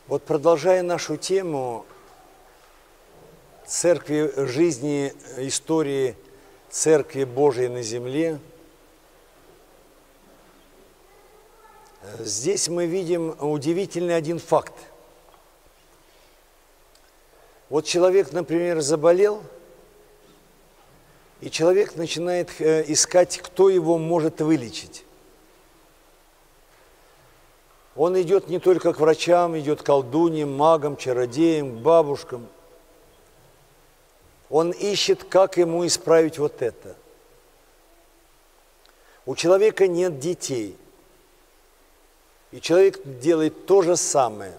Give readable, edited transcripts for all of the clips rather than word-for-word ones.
Вот продолжая нашу тему церкви, жизни, истории Церкви Божией на земле, здесь мы видим удивительный один факт. Вот человек, например, заболел, и человек начинает искать, кто его может вылечить. Он идет не только к врачам, идет к колдуньям, магам, чародеям, к бабушкам. Он ищет, как ему исправить вот это. У человека нет детей. И человек делает то же самое.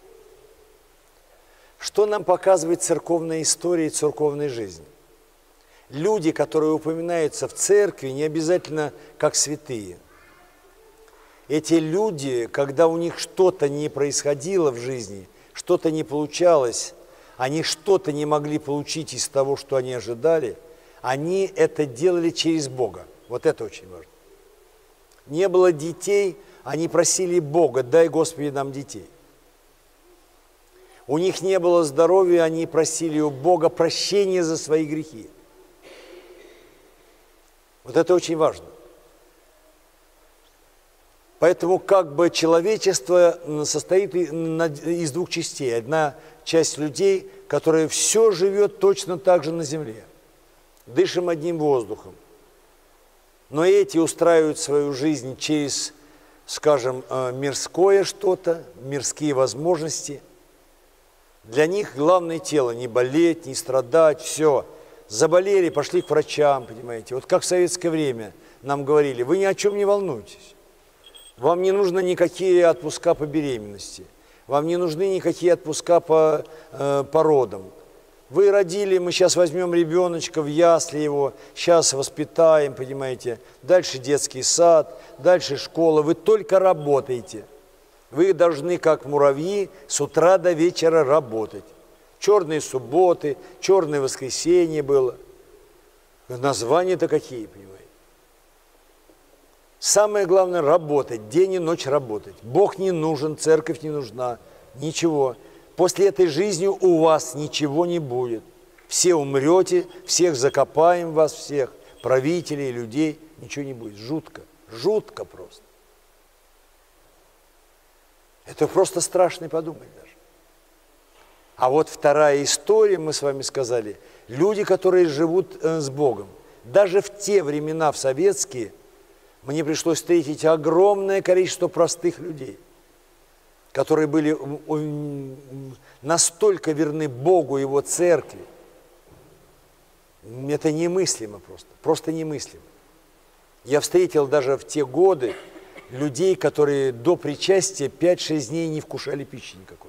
Что нам показывает церковная история и церковная жизнь? Люди, которые упоминаются в церкви, не обязательно как святые. Эти люди, когда у них что-то не происходило в жизни, что-то не получалось, они что-то не могли получить из того, что они ожидали, они это делали через Бога. Вот это очень важно. Не было детей, они просили Бога: дай, Господи, нам детей. У них не было здоровья, они просили у Бога прощения за свои грехи. Вот это очень важно. Поэтому как бы человечество состоит из двух частей. Одна часть людей, которая все живет точно так же на земле. Дышим одним воздухом. Но эти устраивают свою жизнь через, скажем, мирское что-то, мирские возможности. Для них главное тело, не болеть, не страдать, все. Заболели, пошли к врачам, понимаете. Вот как в советское время нам говорили: вы ни о чем не волнуйтесь. Вам не нужны никакие отпуска по беременности. Вам не нужны никакие отпуска по родам. Вы родили, мы сейчас возьмем ребеночка в ясли его, сейчас воспитаем, понимаете. Дальше детский сад, дальше школа. Вы только работаете. Вы должны, как муравьи, с утра до вечера работать. Черные субботы, черное воскресенье было. Названия-то какие, понимаете. Самое главное – работать, день и ночь работать. Бог не нужен, церковь не нужна, ничего. После этой жизни у вас ничего не будет. Все умрете, всех закопаем вас, всех, правителей, людей, ничего не будет. Жутко, жутко просто. Это просто страшно подумать даже. А вот вторая история, мы с вами сказали, люди, которые живут с Богом. Даже в те времена, в советские, мне пришлось встретить огромное количество простых людей, которые были настолько верны Богу и Его церкви. Это немыслимо просто немыслимо. Я встретил даже в те годы людей, которые до причастия 5-6 дней не вкушали пищи никакой.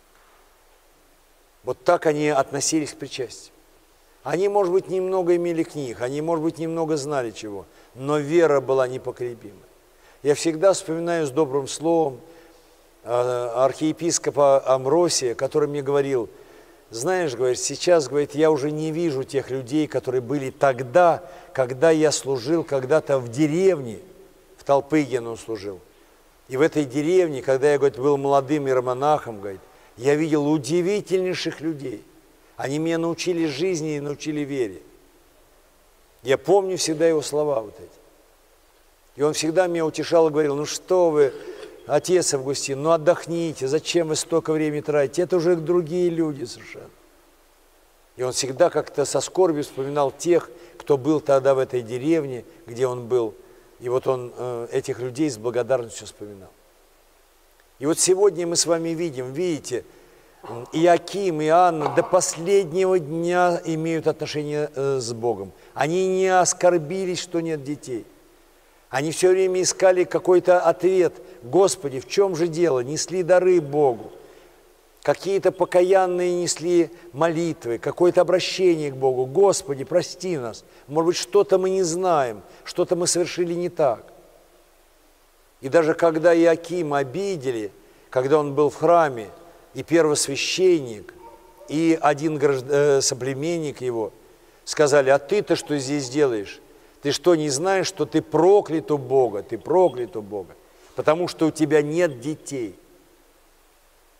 Вот так они относились к причастию. Они, может быть, немного имели книг, они, может быть, немного знали чего, но вера была непоколебима. Я всегда вспоминаю с добрым словом архиепископа Амвросия, который мне говорил: знаешь, говорит, сейчас, говорит, я уже не вижу тех людей, которые были тогда, когда я служил когда-то в деревне, в Толпыгино служил. И в этой деревне, когда я, говорит, был молодым иеромонахом, говорит, я видел удивительнейших людей. Они меня научили жизни и научили вере. Я помню всегда его слова вот эти. И он всегда меня утешал и говорил: ну что вы, отец Августин, ну отдохните, зачем вы столько времени тратите? Это уже другие люди совершенно. И он всегда как-то со скорбью вспоминал тех, кто был тогда в этой деревне, где он был. И вот он этих людей с благодарностью вспоминал. И вот сегодня мы с вами видим, видите, Иаким и Анна до последнего дня имеют отношение с Богом. Они не оскорбились, что нет детей. Они все время искали какой-то ответ. Господи, в чем же дело? Несли дары Богу. Какие-то покаянные несли молитвы, какое-то обращение к Богу. Господи, прости нас. Может быть, что-то мы не знаем, что-то мы совершили не так. И даже когда Иакима обидели, когда он был в храме, и первосвященник, и один соплеменник его сказали: а ты-то что здесь делаешь? Ты что, не знаешь, что ты проклят у Бога? Ты проклят у Бога, потому что у тебя нет детей.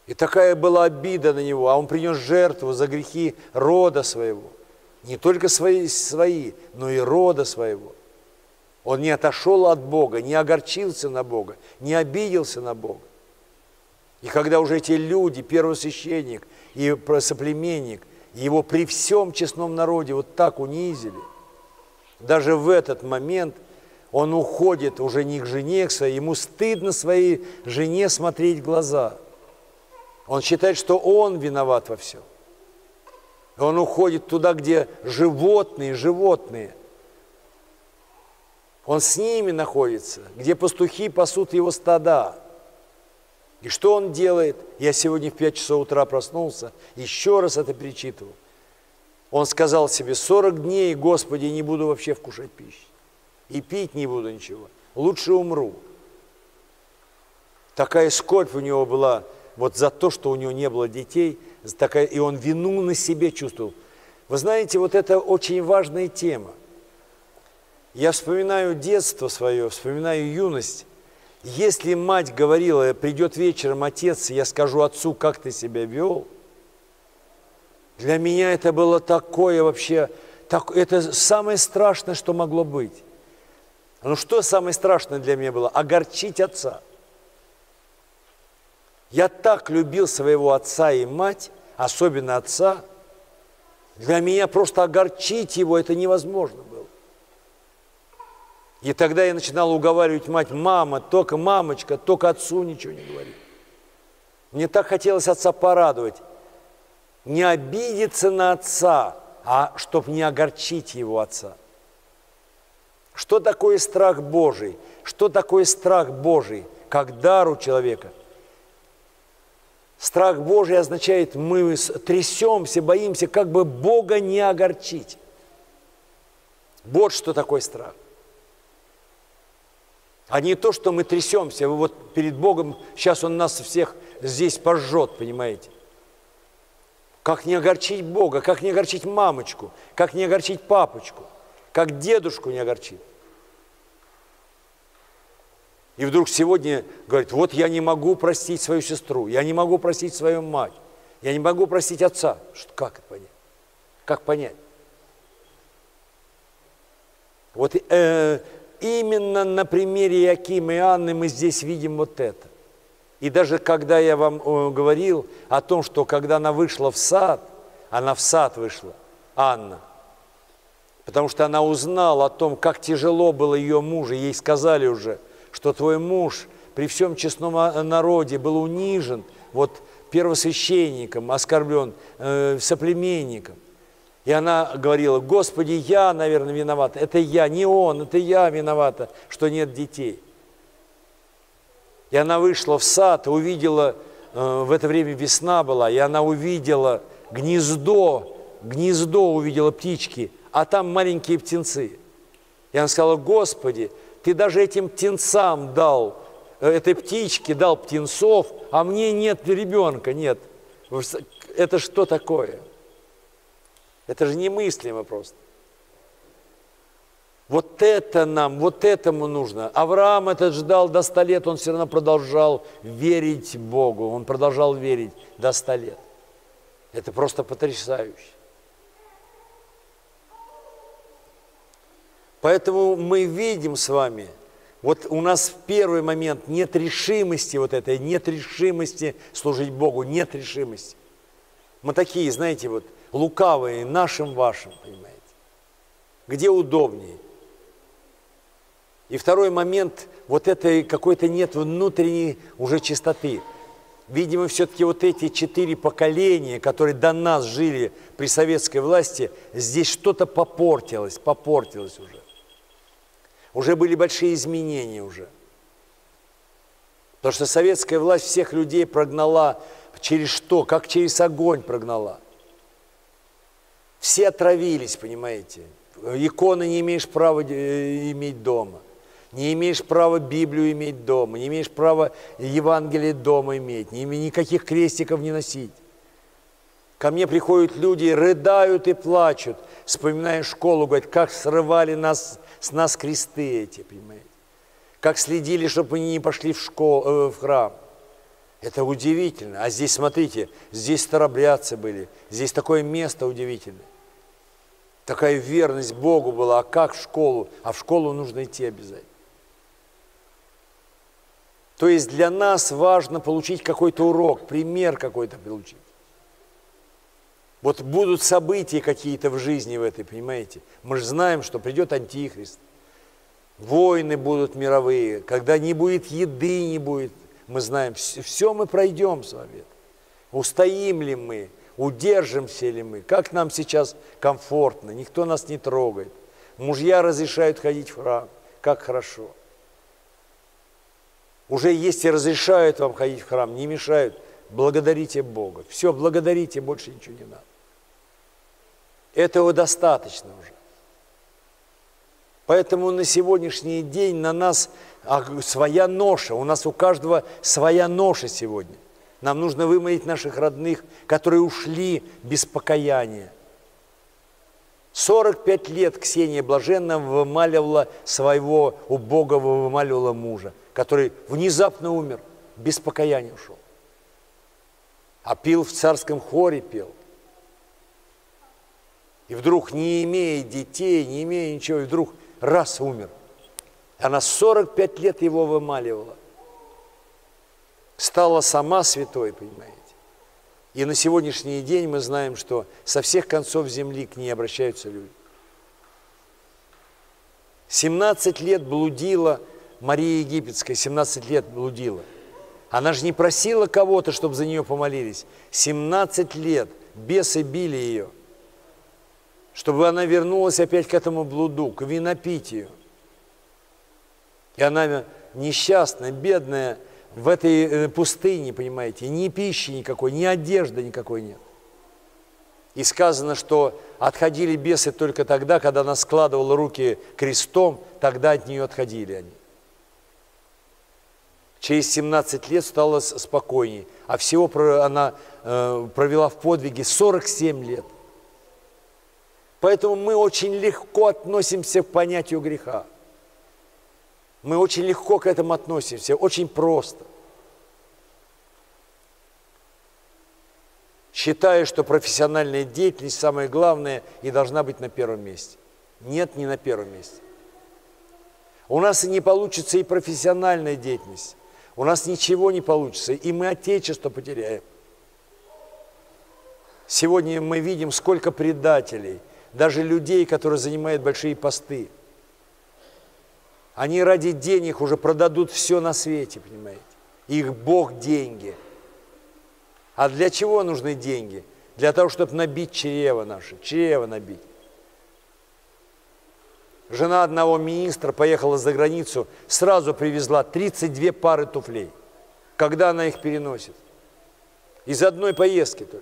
И такая была обида на него, а он принес жертву за грехи рода своего. Не только свои, но и рода своего. Он не отошел от Бога, не огорчился на Бога, не обиделся на Бога. И когда уже эти люди, первосвященник и соплеменник, его при всем честном народе вот так унизили, даже в этот момент он уходит уже не к жене, к своей, ему стыдно своей жене смотреть в глаза. Он считает, что он виноват во всем. Он уходит туда, где животные. Он с ними находится, где пастухи пасут его стада. И что он делает? Я сегодня в 5 часов утра проснулся, еще раз это перечитывал. Он сказал себе: 40 дней, Господи, не буду вообще вкушать пищи. И пить не буду ничего. Лучше умру. Такая скорбь у него была вот за то, что у него не было детей, и он вину на себе чувствовал. Вы знаете, вот это очень важная тема. Я вспоминаю детство свое, вспоминаю юность. Если мать говорила: придет вечером отец, я скажу отцу, как ты себя вел, для меня это было такое вообще, это самое страшное, что могло быть. Ну что самое страшное для меня было? Огорчить отца. Я так любил своего отца и мать, особенно отца. Для меня просто огорчить его это невозможно было. И тогда я начинал уговаривать мать: мама, только мамочка, только отцу ничего не говори. Мне так хотелось отца порадовать. Не обидеться на отца, а чтобы не огорчить его отца. Что такое страх Божий? Что такое страх Божий, как дар у человека? Страх Божий означает, мы трясемся, боимся, как бы Бога не огорчить. Вот что такое страх. А не то, что мы трясемся, вот перед Богом, сейчас Он нас всех здесь пожжет, понимаете? Как не огорчить Бога, как не огорчить мамочку, как не огорчить папочку, как дедушку не огорчить. И вдруг сегодня говорит: вот я не могу простить свою сестру, я не могу простить свою мать, я не могу простить отца. Как это понять? Как понять? Вот именно на примере Иакима и Анны мы здесь видим вот это. И даже когда я вам говорил о том, что когда она вышла в сад, она в сад вышла, Анна, потому что она узнала о том, как тяжело было ее мужу, ей сказали уже, что твой муж при всем честном народе был унижен, вот первосвященником, оскорблен, соплеменником. И она говорила: Господи, я, наверное, виновата, это я, не он, это я виновата, что нет детей. И она вышла в сад, увидела, в это время весна была, и она увидела гнездо увидела птички, а там маленькие птенцы. И она сказала: Господи, ты даже этим птенцам дал, этой птичке дал птенцов, а мне нет ребенка, нет. Это что такое? Это же немыслимо просто. Вот это нам, вот этому нужно. Авраам этот ждал до 100 лет, он все равно продолжал верить Богу, он продолжал верить до 100 лет. Это просто потрясающе. Поэтому мы видим с вами, вот у нас в первый момент нет решимости вот этой, нет решимости служить Богу, нет решимости. Мы такие, знаете, вот лукавые, нашим, вашим, понимаете. Где удобнее. И второй момент, вот этой какой-то нет внутренней уже чистоты. Видимо, все-таки вот эти 4 поколения, которые до нас жили при советской власти, здесь что-то попортилось уже. Уже были большие изменения уже. Потому что советская власть всех людей прогнала через что? Как через огонь прогнала. Все отравились, понимаете. Иконы не имеешь права иметь дома. Не имеешь права Библию иметь дома, не имеешь права Евангелие дома иметь, никаких крестиков не носить. Ко мне приходят люди, рыдают и плачут, вспоминая школу, говорят, как срывали с нас кресты эти, понимаете. Как следили, чтобы мы не пошли в храм. Это удивительно. А здесь, смотрите, здесь старообрядцы были, здесь такое место удивительное. Такая верность Богу была, а как в школу? А в школу нужно идти обязательно. То есть для нас важно получить какой-то урок, пример какой-то получить. Вот будут события какие-то в жизни в этой, понимаете? Мы же знаем, что придет Антихрист. Войны будут мировые, когда не будет еды, не будет. Мы знаем, все мы пройдем с вами. Устоим ли мы, удержимся ли мы, как нам сейчас комфортно, никто нас не трогает. Мужья разрешают ходить в храм, как хорошо. Уже если разрешают вам ходить в храм, не мешают, благодарите Бога. Все, благодарите, больше ничего не надо. Этого достаточно уже. Поэтому на сегодняшний день на нас своя ноша, у нас у каждого своя ноша сегодня. Нам нужно вымолить наших родных, которые ушли без покаяния. 45 лет Ксения Блаженная вымаливала своего убогого, вымаливала мужа, который внезапно умер, без покаяния ушел. А пил в царском хоре, пел. И вдруг, не имея детей, не имея ничего, и вдруг раз умер. Она 45 лет его вымаливала. Стала сама святой, понимаете. И на сегодняшний день мы знаем, что со всех концов земли к ней обращаются люди. 17 лет блудила Мария Египетская, 17 лет блудила. Она же не просила кого-то, чтобы за нее помолились. 17 лет бесы били ее, чтобы она вернулась опять к этому блуду, к винопитию. И она несчастная, бедная, в этой пустыне, понимаете, ни пищи никакой, ни одежды никакой нет. И сказано, что отходили бесы только тогда, когда она складывала руки крестом, тогда от нее отходили они. Через 17 лет стала спокойней, а всего она провела в подвиге 47 лет. Поэтому мы очень легко относимся к понятию греха. Мы очень легко к этому относимся, очень просто. Считая, что профессиональная деятельность самое главное и должна быть на первом месте. Нет, не на первом месте. У нас и не получится и профессиональная деятельность. У нас ничего не получится, и мы Отечество потеряем. Сегодня мы видим, сколько предателей, даже людей, которые занимают большие посты. Они ради денег уже продадут все на свете, понимаете? Их Бог – деньги. А для чего нужны деньги? Для того, чтобы набить чрево наше, чрево набить. Жена одного министра поехала за границу, сразу привезла 32 пары туфлей. Когда она их переносит? Из одной поездки только.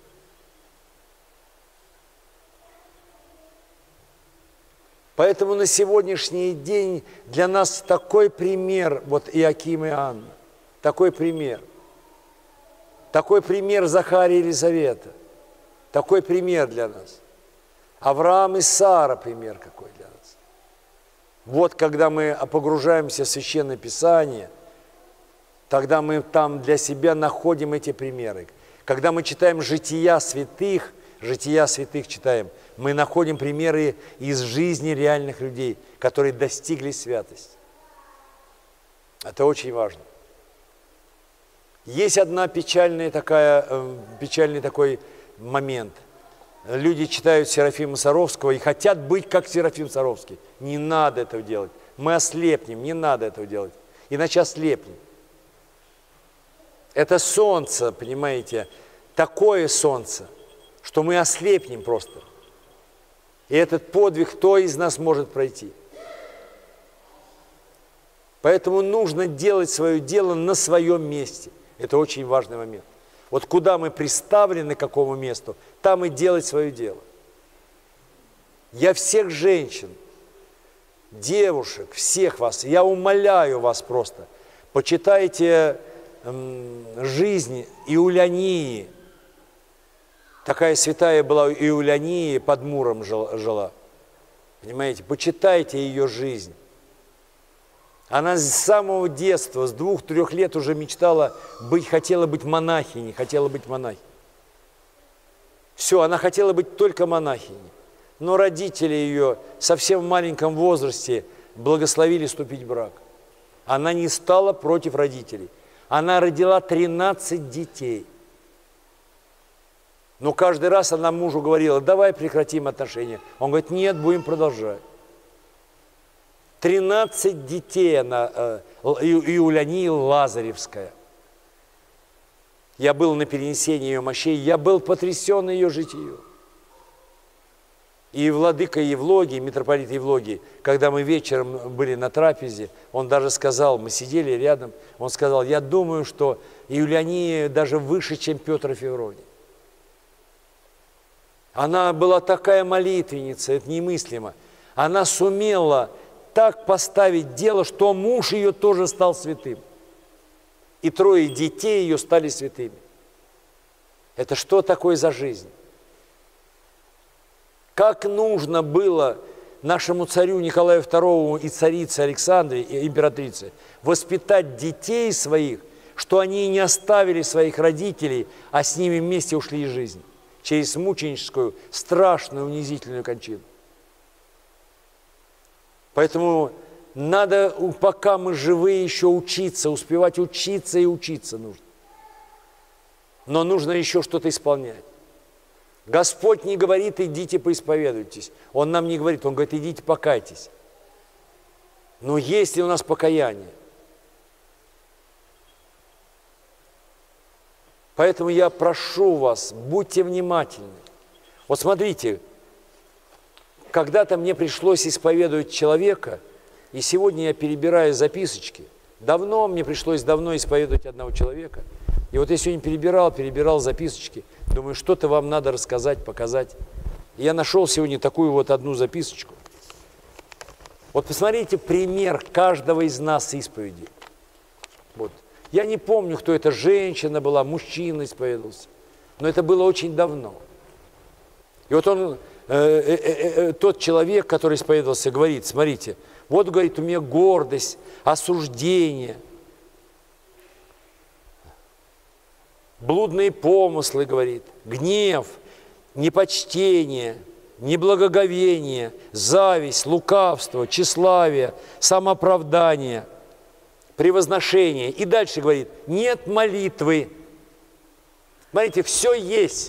Поэтому на сегодняшний день для нас такой пример, вот Иоаким и Анна, такой пример. Такой пример Захария и Елизавета, такой пример для нас. Авраам и Сара пример какой для нас. Вот когда мы погружаемся в Священное Писание, тогда мы там для себя находим эти примеры. Когда мы читаем жития святых читаем, мы находим примеры из жизни реальных людей, которые достигли святости. Это очень важно. Есть печальный такой момент. Люди читают Серафима Саровского и хотят быть как Серафим Саровский. Не надо этого делать. Мы ослепнем, не надо этого делать. Иначе ослепнем. Это солнце, понимаете, такое солнце, что мы ослепнем просто. И этот подвиг кто из нас может пройти? Поэтому нужно делать свое дело на своем месте. Это очень важный момент. Вот куда мы приставлены, к какому месту, там и делать свое дело. Я всех женщин, девушек, всех вас, я умоляю вас просто, почитайте жизнь Иулянии. Такая святая была Иулянии, под Муром жила. Понимаете, почитайте ее жизнь. Она с самого детства, с 2-3 лет уже мечтала быть, хотела быть монахиней, хотела быть монахиней. Все, она хотела быть только монахиней. Но родители ее совсем в маленьком возрасте благословили вступить в брак. Она не стала против родителей. Она родила 13 детей. Но каждый раз она мужу говорила: давай прекратим отношения. Он говорит: нет, будем продолжать. 13 детей она, Иулянии Лазаревская. Я был на перенесении ее мощей, я был потрясен ее житием. И владыка Евлогий, митрополит Евлогий, когда мы вечером были на трапезе, он даже сказал, мы сидели рядом, он сказал: я думаю, что Иуляния даже выше, чем Петр и Февроний. Она была такая молитвенница, это немыслимо. Она сумела так поставить дело, что муж ее тоже стал святым. И 3 детей ее стали святыми. Это что такое за жизнь? Как нужно было нашему царю Николаю II и царице Александре, и императрице, воспитать детей своих, что они не оставили своих родителей, а с ними вместе ушли из жизни через мученическую, страшную, унизительную кончину. Поэтому надо, пока мы живые, еще учиться, успевать учиться, и учиться нужно. Но нужно еще что-то исполнять. Господь не говорит: идите поисповедуйтесь. Он нам не говорит, Он говорит: идите покайтесь. Но есть ли у нас покаяние? Поэтому я прошу вас, будьте внимательны. Вот смотрите, когда-то мне пришлось исповедовать человека, и сегодня я перебираю записочки. Мне пришлось давно исповедовать одного человека. И вот я сегодня перебирал записочки. Думаю, что-то вам надо рассказать, показать. И я нашел сегодня такую вот одну записочку. Вот посмотрите пример каждого из нас исповеди. Вот. Я не помню, кто это, женщина была, мужчина исповедовался. Но это было очень давно. И вот он, тот человек, который исповедовался, говорит: смотрите, вот, говорит, у меня гордость, осуждение, блудные помыслы, говорит, гнев, непочтение, неблагоговение, зависть, лукавство, тщеславие, самооправдание, превозношение. И дальше говорит: нет молитвы. Смотрите, все есть.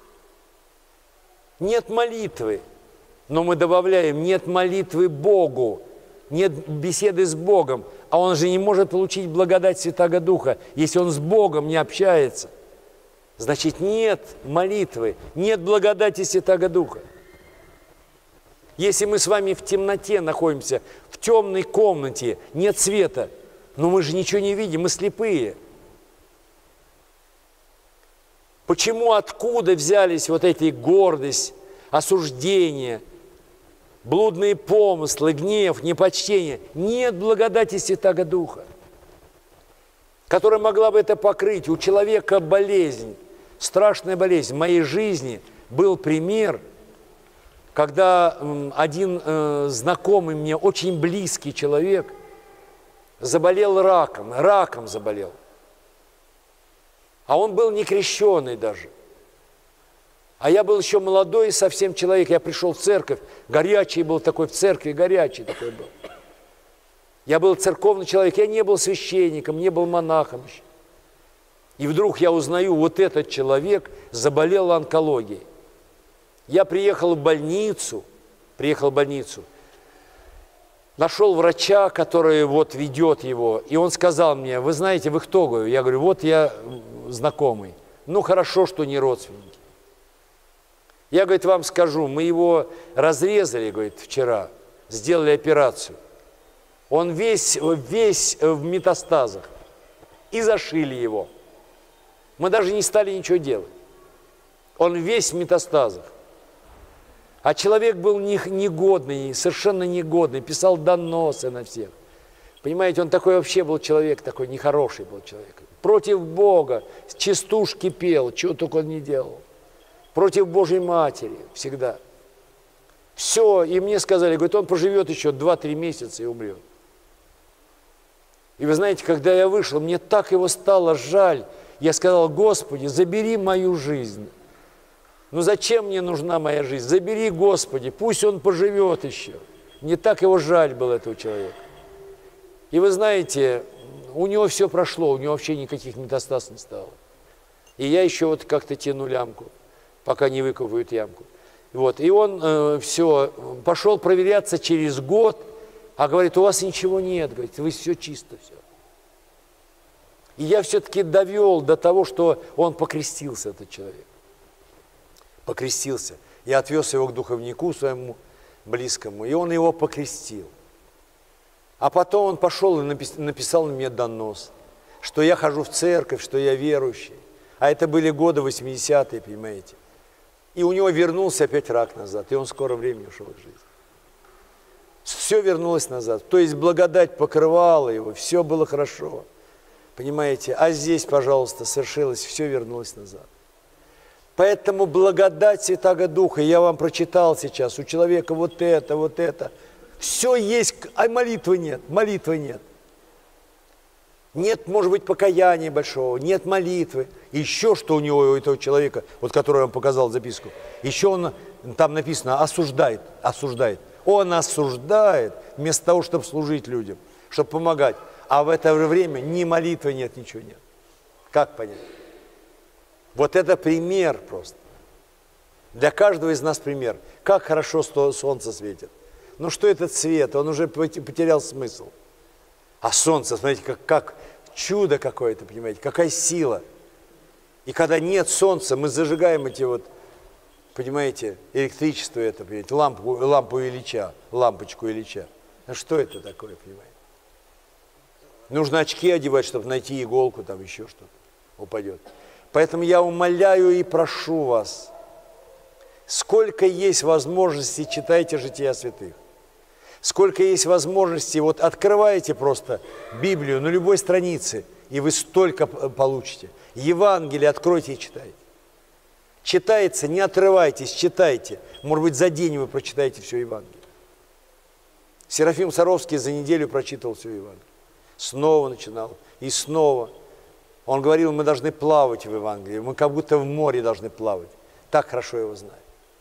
Нет молитвы. Но мы добавляем: нет молитвы Богу, нет беседы с Богом. А он же не может получить благодать Святаго Духа, если он с Богом не общается. Значит, нет молитвы, нет благодати Святаго Духа. Если мы с вами в темноте находимся, в темной комнате, нет света, но мы же ничего не видим, мы слепые. Почему, откуда взялись вот эти гордость, осуждение, блудные помыслы, гнев, непочтение? Нет благодати Святаго Духа, которая могла бы это покрыть. У человека болезнь, страшная болезнь. В моей жизни был пример, когда один знакомый мне, очень близкий человек, заболел раком заболел. А он был не крещеный даже. А я был еще молодой совсем человек, я пришел в церковь, горячий был такой в церкви, горячий такой был. Я был церковный человек, я не был священником, не был монахом еще. И вдруг я узнаю, вот этот человек заболел онкологией. Я приехал в больницу, нашел врача, который вот ведет его, и он сказал мне: вы знаете, вы кто? Говорю, я говорю: вот я знакомый. Ну хорошо, что не родственники. Я, говорит, вам скажу, мы его разрезали, говорит, вчера, сделали операцию. Он весь в метастазах. И зашили его. Мы даже не стали ничего делать. Он весь в метастазах. А человек был негодный, совершенно негодный, писал доносы на всех. Понимаете, он такой вообще был человек, такой нехороший был человек. Против Бога, частушки пел, чего только он не делал. Против Божьей Матери всегда. Все, и мне сказали, говорит, он проживет еще 2-3 месяца и умрет. И вы знаете, когда я вышел, мне так его стало жаль. Я сказал: Господи, забери мою жизнь. Ну зачем мне нужна моя жизнь? Забери, Господи, пусть он поживет еще. Мне так его жаль было, этого человека. И вы знаете, у него все прошло, у него вообще никаких метастаз не стало. И я еще вот как-то тяну лямку, пока не выкопают ямку. Вот. И он все, пошел проверяться через год, а говорит: у вас ничего нет, говорит, вы все чисто, все. И я все-таки довел до того, что он покрестился, этот человек. Покрестился. Я отвез его к духовнику своему близкому, и он его покрестил. А потом он пошел и написал мне донос, что я хожу в церковь, что я верующий. А это были годы 80-е, понимаете. И у него вернулся опять рак назад, и он в скором времени ушел из жизни. Все вернулось назад. То есть благодать покрывала его, все было хорошо. Понимаете? А здесь, пожалуйста, совершилось, все вернулось назад. Поэтому благодать Святаго Духа, я вам прочитал сейчас, у человека вот это. Все есть, а молитвы нет, молитвы нет. Нет, может быть, покаяния большого, нет молитвы. Еще что у него, у этого человека, вот который я вам показал записку, еще он, там написано, осуждает. Он осуждает вместо того, чтобы служить людям, чтобы помогать. А в это время ни молитвы нет, ничего нет. Как понять? Вот это пример просто. Для каждого из нас пример. Как хорошо солнце светит. Ну что этот свет? Он уже потерял смысл. А солнце, смотрите, как чудо какое-то, понимаете, какая сила. И когда нет солнца, мы зажигаем эти вот, понимаете, электричество это, понимаете, лампу Ильича, лампочку Ильича. А что это такое, понимаете? Нужно очки одевать, чтобы найти иголку, там еще что-то упадет. Поэтому я умоляю и прошу вас, сколько есть возможностей, читайте «Жития святых». Сколько есть возможностей, вот открываете просто Библию на любой странице, и вы столько получите. Евангелие откройте и читайте. Читается, не отрывайтесь, читайте. Может быть, за день вы прочитаете все Евангелие. Серафим Саровский за неделю прочитал все Евангелие. Снова начинал, и снова. Он говорил, мы должны плавать в Евангелии, мы как будто в море должны плавать. Так хорошо его знаю.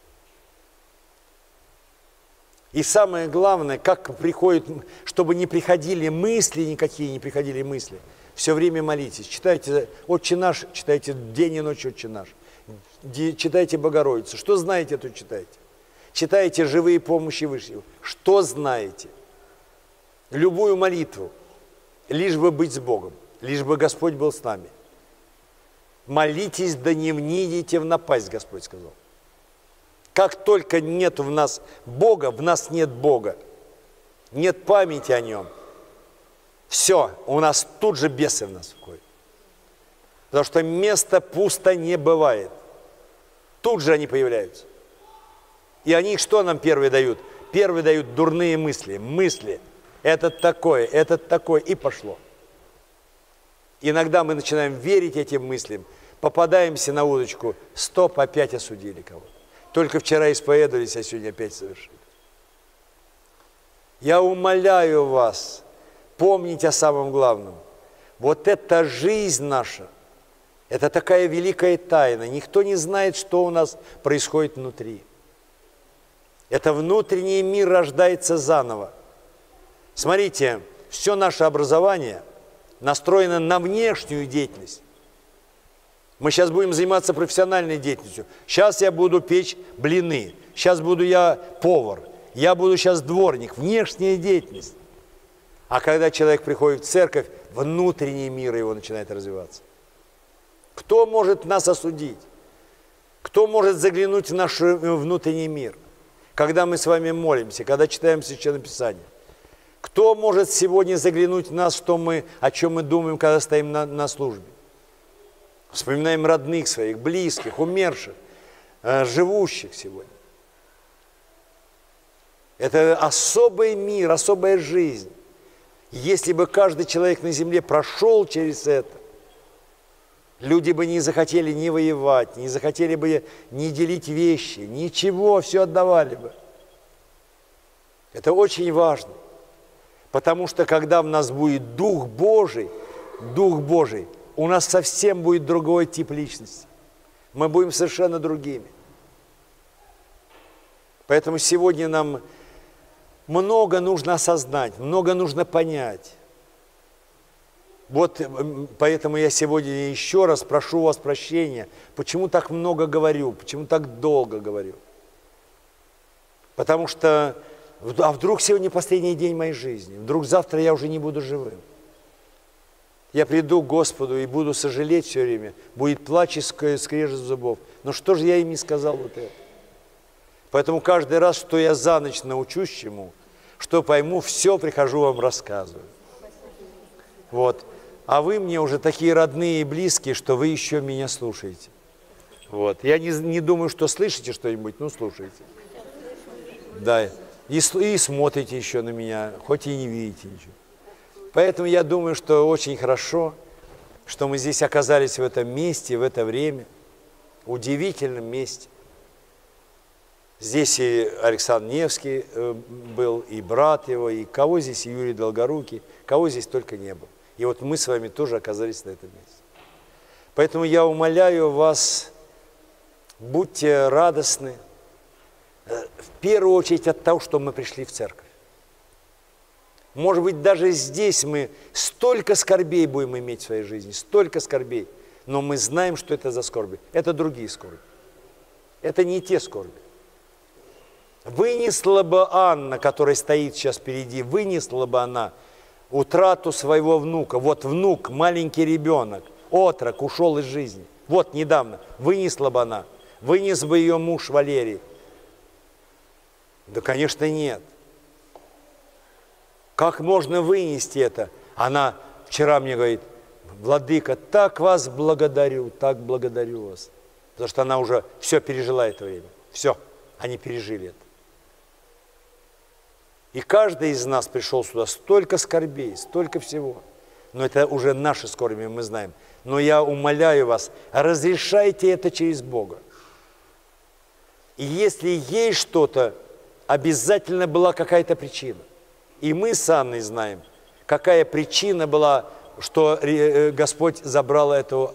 И самое главное, как приходит, чтобы не приходили мысли, никакие не приходили мысли, все время молитесь. Читайте «Отче наш», читайте день и ночь «Отче наш». Читайте Богородицу. Что знаете, то читайте. Читайте «Живые помощи Вышнего». Что знаете? Любую молитву, лишь бы быть с Богом. Лишь бы Господь был с нами. Молитесь, да не внидите в напасть, Господь сказал. Как только нет в нас Бога, в нас нет Бога. Нет памяти о Нем. Все, у нас тут же бесы в нас входят. Потому что место пусто не бывает. Тут же они появляются. И они что нам первые дают? Первые дают дурные мысли. Мысли. Этот такой, и пошло. Иногда мы начинаем верить этим мыслям, попадаемся на удочку, стоп, опять осудили кого-то. Только вчера исповедовались, а сегодня опять совершили. Я умоляю вас, помните о самом главном. Вот эта жизнь наша, это такая великая тайна. Никто не знает, что у нас происходит внутри. Это внутренний мир рождается заново. Смотрите, все наше образование настроено на внешнюю деятельность. Мы сейчас будем заниматься профессиональной деятельностью. Сейчас я буду печь блины, сейчас буду я повар, я буду сейчас дворник. Внешняя деятельность. А когда человек приходит в церковь, внутренний мир его начинает развиваться. Кто может нас осудить? Кто может заглянуть в наш внутренний мир? Когда мы с вами молимся, когда читаем Священное Писание. Кто может сегодня заглянуть в нас, о чем мы думаем, когда стоим на службе? Вспоминаем родных своих, близких, умерших, живущих сегодня. Это особый мир, особая жизнь. Если бы каждый человек на земле прошел через это, люди бы не захотели ни воевать, не захотели бы ни делить вещи, ничего, все отдавали бы. Это очень важно. Потому что когда в нас будет Дух Божий, у нас совсем будет другой тип личности. Мы будем совершенно другими. Поэтому сегодня нам много нужно осознать, много нужно понять. Вот поэтому я сегодня еще раз прошу у вас прощения, почему так много говорю, почему так долго говорю. Потому что, а вдруг сегодня последний день моей жизни, вдруг завтра я уже не буду живым. Я приду к Господу и буду сожалеть все время, будет плач и скрежет зубов. Но что же я им не сказал вот это? Поэтому каждый раз, что я за ночь научусь чему, что пойму, все прихожу вам рассказываю. Вот. А вы мне уже такие родные и близкие, что вы еще меня слушаете. Вот. Я не думаю, что слышите что-нибудь, ну слушайте. Да. И смотрите еще на меня, хоть и не видите ничего. Поэтому я думаю, что очень хорошо, что мы здесь оказались в этом месте, в это время, удивительном месте. Здесь и Александр Невский был, и брат его, и кого здесь, и Юрий Долгорукий, кого здесь только не было. И вот мы с вами тоже оказались на этом месте. Поэтому я умоляю вас, будьте радостны, в первую очередь от того, что мы пришли в церковь. Может быть, даже здесь мы столько скорбей будем иметь в своей жизни, столько скорбей, но мы знаем, что это за скорби. Это другие скорби. Это не те скорби. Вынесла бы Анна, которая стоит сейчас впереди, вынесла бы она утрату своего внука. Вот внук, маленький ребенок, отрок, ушел из жизни. Вот недавно вынесла бы она, вынес бы ее муж Валерий. Да, конечно, нет. Как можно вынести это? Она вчера мне говорит: владыка, так вас благодарю, так благодарю вас. Потому что она уже все пережила это время. Все, они пережили это. И каждый из нас пришел сюда, столько скорбей, столько всего. Но это уже наши скорби, мы знаем. Но я умоляю вас, разрешайте это через Бога. И если есть что-то, обязательно была какая-то причина. И мы с Анной знаем, какая причина была, что Господь забрал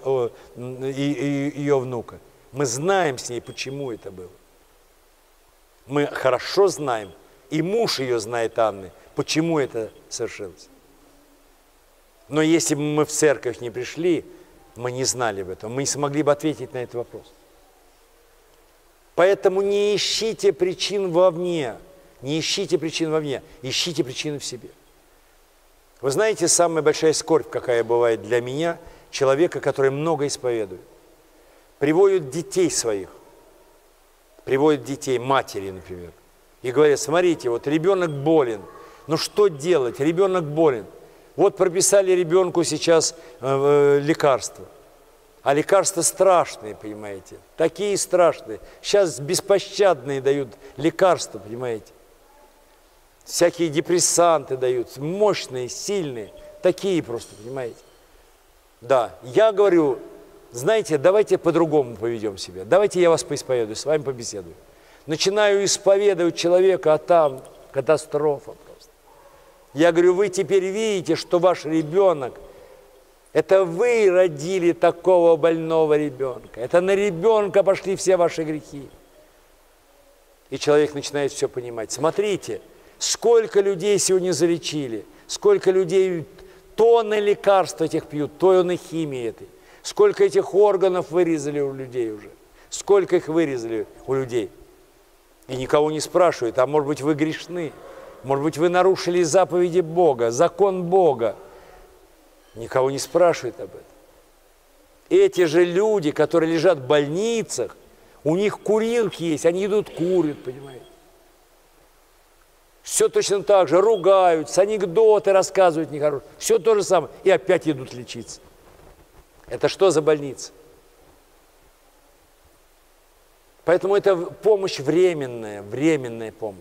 ее внука. Мы знаем с ней, почему это было. Мы хорошо знаем, и муж ее знает, Анны, почему это совершилось. Но если бы мы в церковь не пришли, мы не знали бы этого, мы не смогли бы ответить на этот вопрос. Поэтому не ищите причин вовне, не ищите причин вовне, ищите причины в себе. Вы знаете, самая большая скорбь, какая бывает для меня, человека, который много исповедует, приводит детей своих, приводит детей, матери, например, и говорят: смотрите, вот ребенок болен, ну что делать, ребенок болен. Вот прописали ребенку сейчас лекарства. А лекарства страшные, понимаете, такие страшные. Сейчас беспощадные дают лекарства, понимаете. Всякие депрессанты дают, мощные, сильные, такие просто, понимаете. Да, я говорю, знаете, давайте по-другому поведем себя. Давайте я вас поисповедую, с вами побеседую. Начинаю исповедовать человека, а там катастрофа просто. Я говорю, вы теперь видите, что ваш ребенок, это вы родили такого больного ребенка. Это на ребенка пошли все ваши грехи. И человек начинает все понимать. Смотрите, сколько людей сегодня залечили, сколько людей тонны лекарств этих пьют, тонны химии этой. Сколько этих органов вырезали у людей уже. Сколько их вырезали у людей. И никого не спрашивают, а может быть вы грешны, может быть вы нарушили заповеди Бога, закон Бога. Никого не спрашивают об этом. Эти же люди, которые лежат в больницах, у них курилки есть, они идут курят, понимаете. Все точно так же, ругаются, анекдоты рассказывают нехорошие. Все то же самое. И опять идут лечиться. Это что за больница? Поэтому это помощь временная, временная помощь.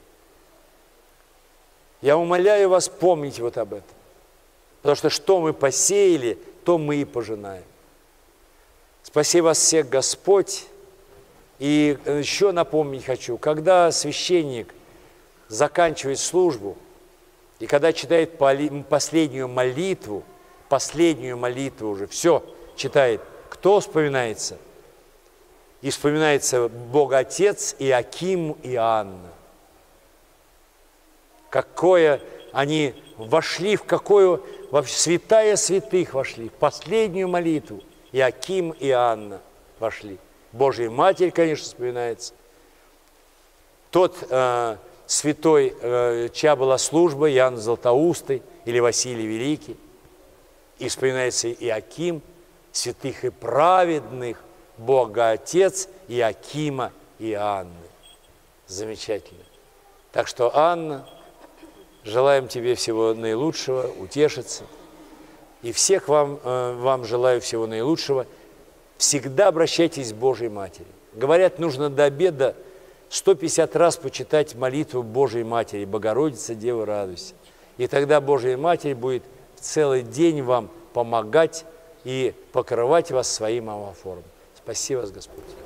Я умоляю вас помнить вот об этом. Потому что мы посеяли, то мы и пожинаем. Спаси вас всех, Господь. И еще напомнить хочу, когда священник заканчивает службу, И когда читает последнюю молитву уже, все читает, кто вспоминается? И вспоминается Бог Отец, Иоаким и Анна. Какое они вошли, в какую вообще святая святых вошли, в последнюю молитву. Иоаким и Анна вошли. Божья Матерь, конечно, вспоминается. Тот святой, чья была служба, Иоанн Златоустый или Василий Великий. И вспоминается Иоаким, святых и праведных, Бога Отец, Иоакима и Анны. Замечательно. Так что, Анна, желаем тебе всего наилучшего, утешиться. И всех вам желаю всего наилучшего. Всегда обращайтесь к Божьей Матери. Говорят, нужно до обеда 150 раз почитать молитву Божьей Матери. Богородица, Дева, радуйся. И тогда Божья Матерь будет целый день вам помогать и покрывать вас своим амофором. Спаси вас, Господь.